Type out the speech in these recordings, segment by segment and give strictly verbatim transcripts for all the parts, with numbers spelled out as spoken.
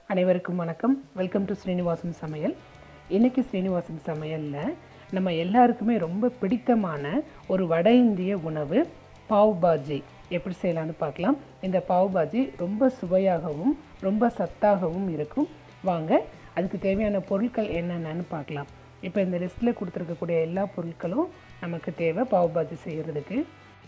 அனைவருக்கும் வணக்கம். Welcome to Srinivasan சமையல். இன்றைக்கி ஸ்ரீனிவாசன் சமையலில் நம்ம எல்லாருக்குமே ரொம்ப பிடித்தமான ஒரு வட இந்திய உணவு பாவ் பாஜி எப்படி செய்யலான்னு பார்க்கலாம். இந்த பாவ் பாஜி ரொம்ப சுவையாகவும் ரொம்ப சத்தாகவும் இருக்கும். வாங்க அதுக்கு தேவையான பொருட்கள் என்னென்னு பார்க்கலாம். இப்போ இந்த லிஸ்ட்டில் கொடுத்துருக்கக்கூடிய எல்லா பொருட்களும் நமக்கு தேவை பாவ் பாஜி செய்கிறதுக்கு.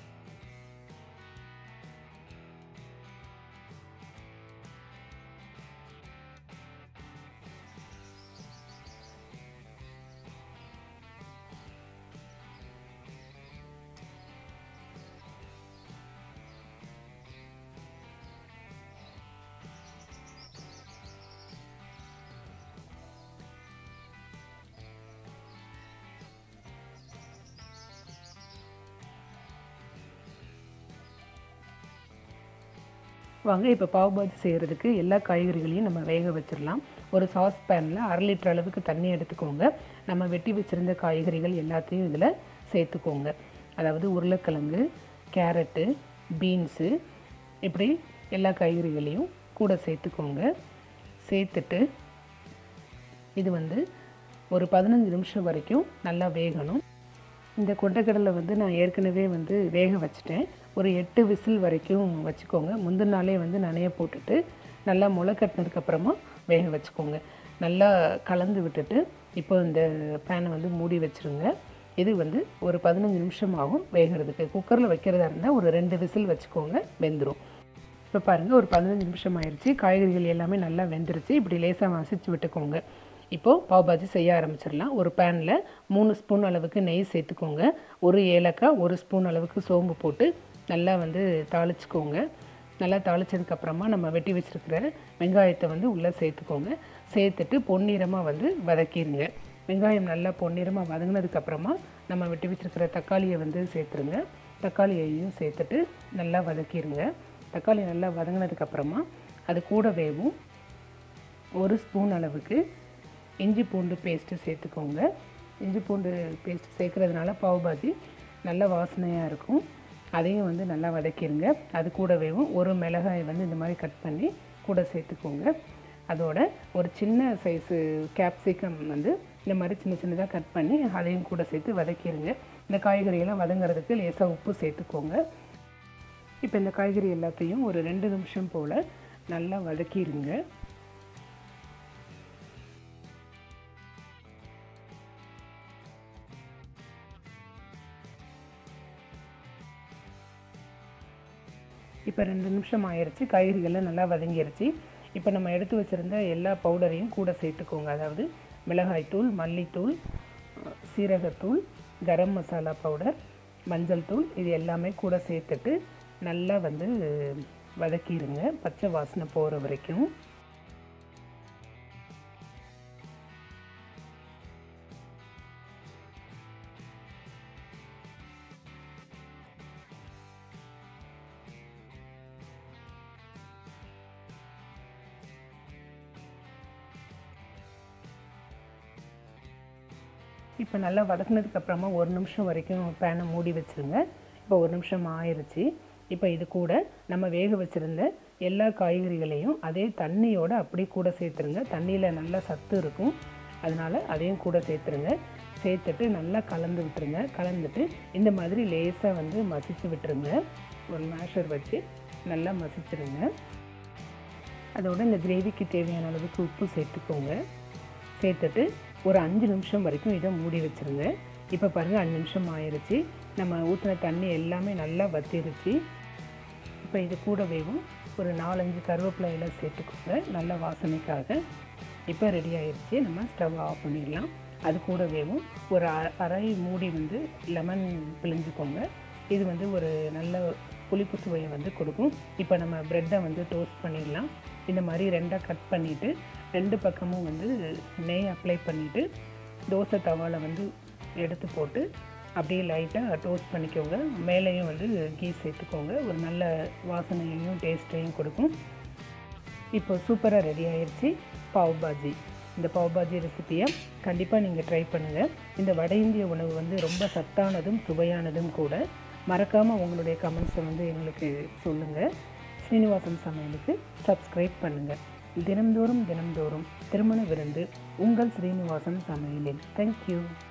வாங்க இப்போ பாவ் பாஜி செய்கிறதுக்கு எல்லா காய்கறிகளையும் நம்ம வேக வச்சிடலாம். ஒரு சாஸ் பேனில் அரை லிட்டர் அளவுக்கு தண்ணி எடுத்துக்கோங்க. நம்ம வெட்டி வச்சுருந்த காய்கறிகள் எல்லாத்தையும் இதில் சேர்த்துக்கோங்க. அதாவது உருளைக்கிழங்கு, கேரட்டு, பீன்ஸு, இப்படி எல்லா காய்கறிகளையும் கூட சேர்த்துக்கோங்க. சேர்த்துட்டு இது வந்து ஒரு பதினஞ்சு நிமிஷம் வரைக்கும் நல்லா வேகணும். இந்த கொண்டைக்கடலை வந்து நான் ஏற்கனவே வந்து வேக வச்சுட்டேன். ஒரு எட்டு விசில் வரைக்கும் வச்சுக்கோங்க. முந்தின நாளே வந்து நனைய போட்டுட்டு நல்லா முளை கட்டினதுக்கப்புறமா வேக வச்சுக்கோங்க. நல்லா கலந்து விட்டுட்டு இப்போ இந்த பேனை வந்து மூடி வச்சுருங்க. இது வந்து ஒரு பதினஞ்சு நிமிஷம் ஆகும் வேகிறதுக்கு. குக்கரில் வைக்கிறதா இருந்தால் ஒரு ரெண்டு விசில் வச்சுக்கோங்க, வெந்துடும். இப்போ பாருங்கள், ஒரு பதினஞ்சு நிமிஷம் ஆயிடுச்சு. காய்கறிகள் எல்லாமே நல்லா வெந்துருச்சு. இப்படி லேசாக மசிச்சு விட்டுக்கோங்க. இப்போது பாவ் பாஜி செய்ய ஆரம்பிச்சிடலாம். ஒரு பேனில் மூணு ஸ்பூன் அளவுக்கு நெய் சேர்த்துக்கோங்க. ஒரு ஏலக்காய், ஒரு ஸ்பூன் அளவுக்கு சோம்பு போட்டு நல்லா வந்து தாளிச்சுக்கோங்க. நல்லா தாளித்ததுக்கப்புறமா நம்ம வெட்டி வச்சுருக்கிற வெங்காயத்தை வந்து உள்ளே சேர்த்துக்கோங்க. சேர்த்துட்டு பொன்னிறமாக வந்து வதக்கிடுங்க. வெங்காயம் நல்லா பொன்னிறமாக வதங்கினதுக்கப்புறமா நம்ம வெட்டி வச்சுருக்கிற தக்காளியை வந்து சேர்த்துருங்க. தக்காளியையும் சேர்த்துட்டு நல்லா வதக்கிடுங்க. தக்காளி நல்லா வதங்கினதுக்கப்புறமா அது கூடவேவும் ஒரு ஸ்பூன் அளவுக்கு இஞ்சி பூண்டு பேஸ்ட்டு சேர்த்துக்கோங்க. இஞ்சி பூண்டு பேஸ்ட்டு சேர்க்குறதுனால பாவ் பாஜி நல்ல வாசனையாக இருக்கும். அதையும் வந்து நல்லா வதக்கிடுங்க. அது கூடவேவும் ஒரு மிளகாய் வந்து இந்த மாதிரி கட் பண்ணி கூட சேர்த்துக்கோங்க. அதோட ஒரு சின்ன சைஸு கேப்சிகம் வந்து இந்த மாதிரி சின்ன சின்னதாக கட் பண்ணி அதையும் கூட சேர்த்து வதக்கிடுங்க. இந்த காய்கறியெல்லாம் வதங்கிறதுக்கு லேசாக உப்பு சேர்த்துக்கோங்க. இப்போ இந்த காய்கறி எல்லாத்தையும் ஒரு ரெண்டு நிமிஷம் போல் நல்லா வதக்கிடுங்க. இப்போ ரெண்டு நிமிஷம் ஆயிடுச்சு. காய்கறிகள்லாம் நல்லா வதங்கிடுச்சு. இப்போ நம்ம எடுத்து வச்சுருந்த எல்லா பவுடரையும் கூட சேர்த்துக்கோங்க. அதாவது மிளகாய்த்தூள், மல்லித்தூள், சீரகத்தூள், கரம் மசாலா பவுடர், மஞ்சள் தூள், இது எல்லாமே கூட சேர்த்துட்டு நல்லா வந்து வதக்கிடுங்க, பச்சை வாசனை போகிற வரைக்கும். இப்போ நல்லா வதக்கினதுக்கப்புறமா ஒரு நிமிஷம் வரைக்கும் பேனை மூடி வச்சுருங்க. இப்போ ஒரு நிமிஷம் ஆயிடுச்சு. இப்போ இது கூட நம்ம வேக வச்சுருந்த எல்லா காய்கறிகளையும் அதே தண்ணியோடு அப்படியே கூட சேர்த்துருங்க. தண்ணியில் நல்லா சத்து இருக்கும், அதனால் அதையும் கூட சேர்த்துருங்க. சேர்த்துட்டு நல்லா கலந்து விட்டுருங்க. கலந்துட்டு இந்த மாதிரி லேசாக வந்து மசிச்சு விட்டுருங்க. ஒரு மேஷர் வச்சு நல்லா மசிச்சுருங்க. அதோட இந்த கிரேவிக்கு தேவையான அளவுக்கு உப்பு சேர்த்துக்கோங்க. சேர்த்துட்டு ஒரு அஞ்சு நிமிஷம் வரைக்கும் இதை மூடி வச்சுருங்க. இப்போ பாருங்கள், அஞ்சு நிமிஷம் ஆயிடுச்சு. நம்ம ஊற்றின தண்ணி எல்லாமே நல்லா வத்திருச்சு. இப்போ இது கூடவேவும் ஒரு நாலஞ்சு கருவேப்பிலை எல்லாம் சேர்த்துக்கோங்க, நல்ல வாசனைக்காக. இப்போ ரெடி ஆயிடுச்சு. நம்ம ஸ்டவ் ஆஃப் பண்ணிடலாம். அது கூடவேவும் ஒரு அரை மூடி வந்து லெமன் பிழிஞ்சுக்கோங்க. இது வந்து ஒரு நல்ல புளிப்பு சுவையை வந்து கொடுக்கும். இப்போ நம்ம ப்ரெட்டை வந்து டோஸ்ட் பண்ணிடலாம். இந்த மாதிரி ரெண்டாக கட் பண்ணிவிட்டு ரெண்டு பக்கமும் வந்து நெய் அப்ளை பண்ணிவிட்டு தோசை தவாவில் வந்து எடுத்து போட்டு அப்படியே லைட்டாக டோஸ்ட் பண்ணிக்கோங்க. மேலேயும் வந்து கீ சேர்த்துக்கோங்க. ஒரு நல்ல வாசனையையும் டேஸ்ட்டையும் கொடுக்கும். இப்போ சூப்பராக ரெடி ஆயிடுச்சு பாவ் பாஜி. இந்த பாவ் பாஜி ரெசிப்பியை கண்டிப்பாக நீங்கள் ட்ரை பண்ணுங்கள். இந்த வட இந்திய உணவு வந்து ரொம்ப சத்தானதும் சுவையானதும் கூட. மறக்காமல் உங்களுடைய கமெண்ட்ஸை வந்து எங்களுக்கு சொல்லுங்கள். ஸ்ரீனிவாசன் சமையலுக்கு சப்ஸ்கிரைப் பண்ணுங்கள். தினம்தோறும் தினம்தோறும் திருமண விருந்து உங்கள் ஸ்ரீனிவாசன் சமையலில். தேங்க்யூ.